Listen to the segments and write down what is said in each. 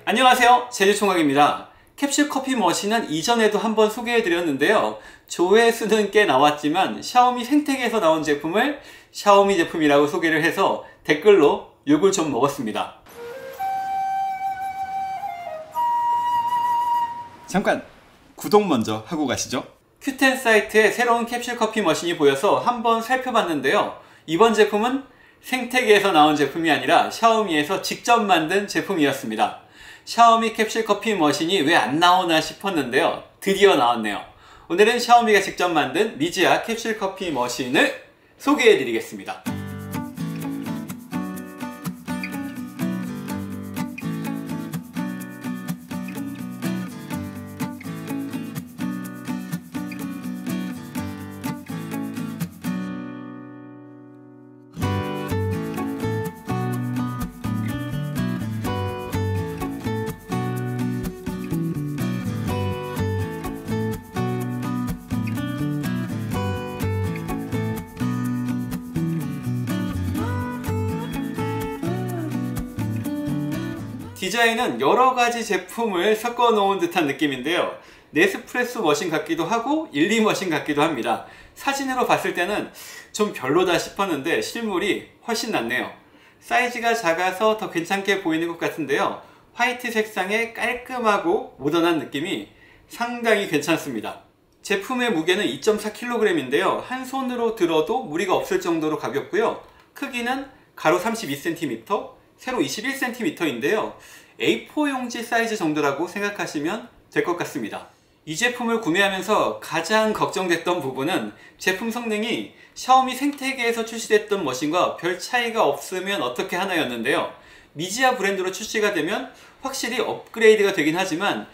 안녕하세요, 제주총각입니다. 캡슐 커피 머신은 이전에도 한번 소개해드렸는데요. 조회수는 꽤 나왔지만 샤오미 생태계에서 나온 제품을 샤오미 제품이라고 소개를 해서 댓글로 욕을 좀 먹었습니다. 잠깐 구독 먼저 하고 가시죠. 큐텐 사이트에 새로운 캡슐 커피 머신이 보여서 한번 살펴봤는데요. 이번 제품은 생태계에서 나온 제품이 아니라 샤오미에서 직접 만든 제품이었습니다. 샤오미 캡슐 커피 머신이 왜 안 나오나 싶었는데요. 드디어 나왔네요. 오늘은 샤오미가 직접 만든 미지아 캡슐 커피 머신을 소개해 드리겠습니다. 디자인은 여러가지 제품을 섞어 놓은 듯한 느낌인데요. 네스프레소 머신 같기도 하고 일리 머신 같기도 합니다. 사진으로 봤을 때는 좀 별로다 싶었는데 실물이 훨씬 낫네요. 사이즈가 작아서 더 괜찮게 보이는 것 같은데요. 화이트 색상의 깔끔하고 모던한 느낌이 상당히 괜찮습니다. 제품의 무게는 2.4kg인데요. 한 손으로 들어도 무리가 없을 정도로 가볍고요. 크기는 가로 32cm, 세로 21cm인데요. A4 용지 사이즈 정도라고 생각하시면 될 것 같습니다. 이 제품을 구매하면서 가장 걱정됐던 부분은 제품 성능이 샤오미 생태계에서 출시됐던 머신과 별 차이가 없으면 어떻게 하나였는데요. 미지아 브랜드로 출시가 되면 확실히 업그레이드가 되긴 하지만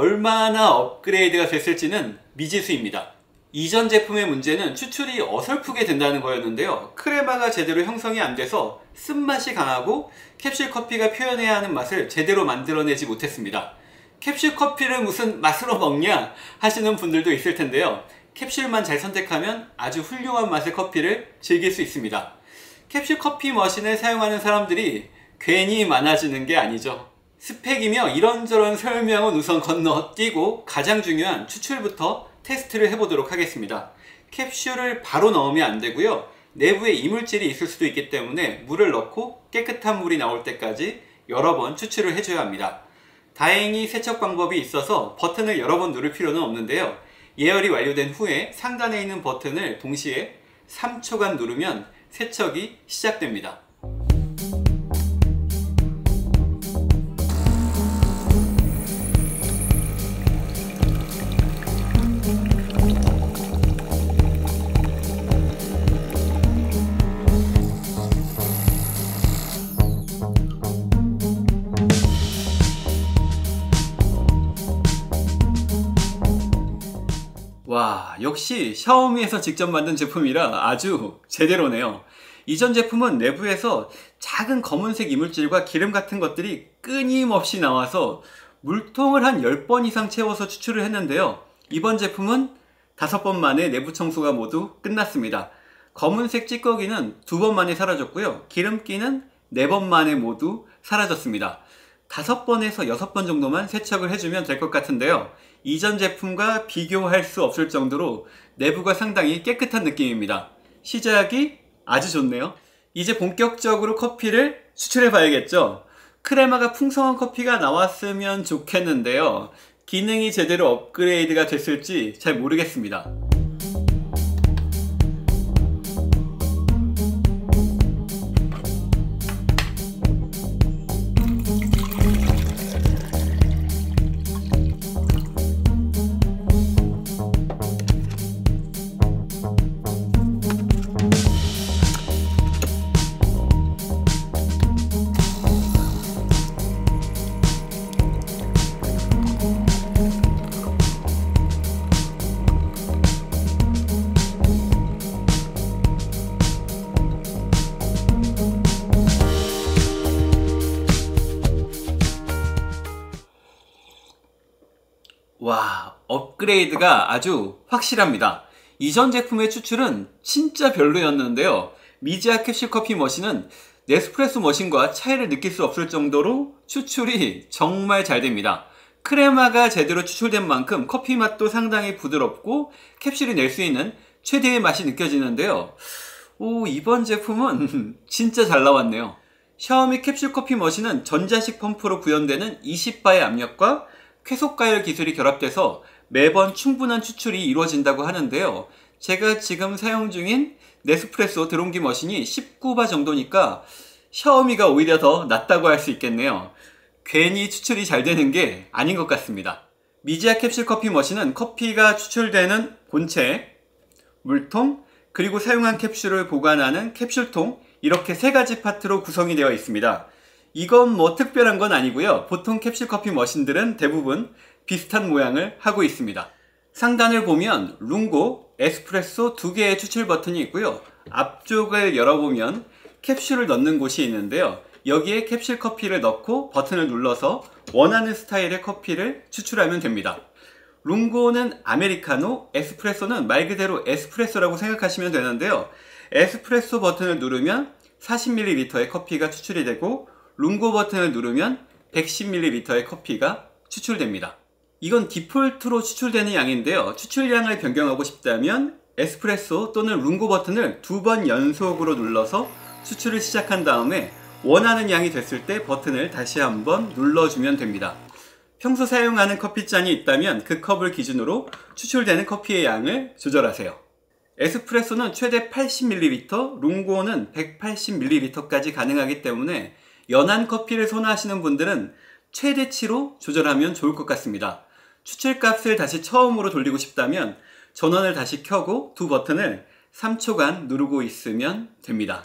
얼마나 업그레이드가 됐을지는 미지수입니다. 이전 제품의 문제는 추출이 어설프게 된다는 거였는데요. 크레마가 제대로 형성이 안 돼서 쓴맛이 강하고 캡슐 커피가 표현해야 하는 맛을 제대로 만들어내지 못했습니다. 캡슐 커피를 무슨 맛으로 먹냐 하시는 분들도 있을 텐데요. 캡슐만 잘 선택하면 아주 훌륭한 맛의 커피를 즐길 수 있습니다. 캡슐 커피 머신을 사용하는 사람들이 괜히 많아지는 게 아니죠. 스펙이며 이런저런 설명은 우선 건너뛰고 가장 중요한 추출부터 테스트를 해보도록 하겠습니다. 캡슐을 바로 넣으면 안 되고요. 내부에 이물질이 있을 수도 있기 때문에 물을 넣고 깨끗한 물이 나올 때까지 여러 번 추출을 해줘야 합니다. 다행히 세척 방법이 있어서 버튼을 여러 번 누를 필요는 없는데요. 예열이 완료된 후에 상단에 있는 버튼을 동시에 3초간 누르면 세척이 시작됩니다. 와, 역시 샤오미에서 직접 만든 제품이라 아주 제대로네요. 이전 제품은 내부에서 작은 검은색 이물질과 기름 같은 것들이 끊임없이 나와서 물통을 한 10번 이상 채워서 추출을 했는데요. 이번 제품은 5번 만에 내부 청소가 모두 끝났습니다. 검은색 찌꺼기는 2번 만에 사라졌고요. 기름기는 4번 만에 모두 사라졌습니다. 5번에서 6번 정도만 세척을 해주면 될 것 같은데요. 이전 제품과 비교할 수 없을 정도로 내부가 상당히 깨끗한 느낌입니다. 시작이 아주 좋네요. 이제 본격적으로 커피를 추출해 봐야겠죠. 크레마가 풍성한 커피가 나왔으면 좋겠는데요. 기능이 제대로 업그레이드가 됐을지 잘 모르겠습니다. 와, 업그레이드가 아주 확실합니다. 이전 제품의 추출은 진짜 별로였는데요. 미지아 캡슐 커피 머신은 네스프레소 머신과 차이를 느낄 수 없을 정도로 추출이 정말 잘 됩니다. 크레마가 제대로 추출된 만큼 커피 맛도 상당히 부드럽고 캡슐이 낼 수 있는 최대의 맛이 느껴지는데요. 이번 제품은 진짜 잘 나왔네요. 샤오미 캡슐 커피 머신은 전자식 펌프로 구현되는 20바의 압력과 쾌속 가열 기술이 결합돼서 매번 충분한 추출이 이루어진다고 하는데요. 제가 지금 사용 중인 네스프레소 드론기 머신이 19바 정도니까 샤오미가 오히려 더 낫다고 할 수 있겠네요. 괜히 추출이 잘 되는 게 아닌 것 같습니다. 미지아 캡슐 커피 머신은 커피가 추출되는 본체, 물통, 그리고 사용한 캡슐을 보관하는 캡슐통, 이렇게 세 가지 파트로 구성이 되어 있습니다. 이건 뭐 특별한 건 아니고요. 보통 캡슐 커피 머신들은 대부분 비슷한 모양을 하고 있습니다. 상단을 보면 룽고, 에스프레소 두 개의 추출 버튼이 있고요. 앞쪽을 열어보면 캡슐을 넣는 곳이 있는데요. 여기에 캡슐 커피를 넣고 버튼을 눌러서 원하는 스타일의 커피를 추출하면 됩니다. 룽고는 아메리카노, 에스프레소는 말 그대로 에스프레소라고 생각하시면 되는데요. 에스프레소 버튼을 누르면 40ml의 커피가 추출이 되고 룽고 버튼을 누르면 110ml의 커피가 추출됩니다. 이건 디폴트로 추출되는 양인데요. 추출량을 변경하고 싶다면 에스프레소 또는 룽고 버튼을 2번 연속으로 눌러서 추출을 시작한 다음에 원하는 양이 됐을 때 버튼을 다시 한번 눌러주면 됩니다. 평소 사용하는 커피잔이 있다면 그 컵을 기준으로 추출되는 커피의 양을 조절하세요. 에스프레소는 최대 80ml, 룽고는 180ml까지 가능하기 때문에 연한 커피를 선호하시는 분들은 최대치로 조절하면 좋을 것 같습니다. 추출값을 다시 처음으로 돌리고 싶다면 전원을 다시 켜고 두 버튼을 3초간 누르고 있으면 됩니다.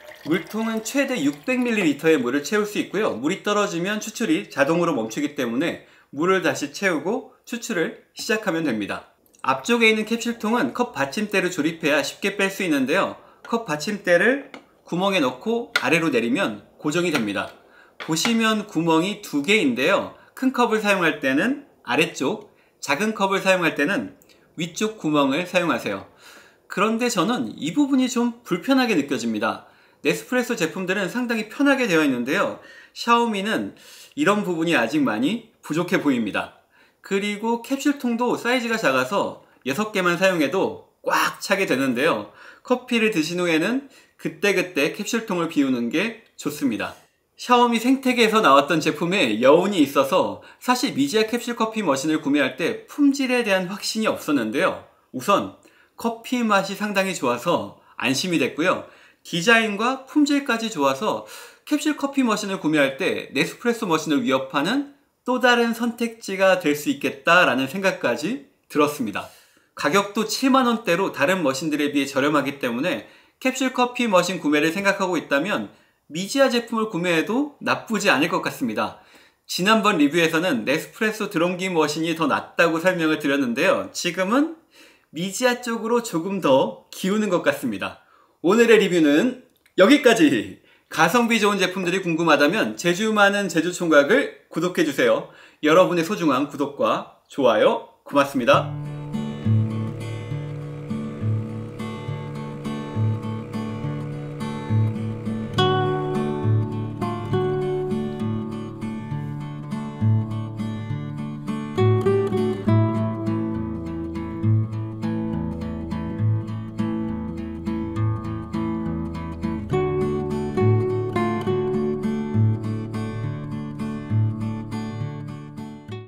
물통은 최대 600ml의 물을 채울 수 있고요. 물이 떨어지면 추출이 자동으로 멈추기 때문에 물을 다시 채우고 추출을 시작하면 됩니다. 앞쪽에 있는 캡슐통은 컵 받침대를 조립해야 쉽게 뺄 수 있는데요. 컵 받침대를 구멍에 넣고 아래로 내리면 고정이 됩니다. 보시면 구멍이 두 개인데요. 큰 컵을 사용할 때는 아래쪽, 작은 컵을 사용할 때는 위쪽 구멍을 사용하세요. 그런데 저는 이 부분이 좀 불편하게 느껴집니다. 네스프레소 제품들은 상당히 편하게 되어 있는데요. 샤오미는 이런 부분이 아직 많이 부족해 보입니다. 그리고 캡슐통도 사이즈가 작아서 6개만 사용해도 꽉 차게 되는데요. 커피를 드신 후에는 그때그때 캡슐통을 비우는 게 좋습니다. 샤오미 생태계에서 나왔던 제품에 여운이 있어서 사실 미지아 캡슐 커피 머신을 구매할 때 품질에 대한 확신이 없었는데요. 우선 커피 맛이 상당히 좋아서 안심이 됐고요. 디자인과 품질까지 좋아서 캡슐 커피 머신을 구매할 때 네스프레소 머신을 위협하는 또 다른 선택지가 될 수 있겠다라는 생각까지 들었습니다. 가격도 7만원대로 다른 머신들에 비해 저렴하기 때문에 캡슐 커피 머신 구매를 생각하고 있다면 미지아 제품을 구매해도 나쁘지 않을 것 같습니다. 지난번 리뷰에서는 네스프레소 드론기 머신이 더 낫다고 설명을 드렸는데요. 지금은 미지아 쪽으로 조금 더 기우는 것 같습니다. 오늘의 리뷰는 여기까지! 가성비 좋은 제품들이 궁금하다면 제주 많은 제주총각을 구독해주세요. 여러분의 소중한 구독과 좋아요 고맙습니다.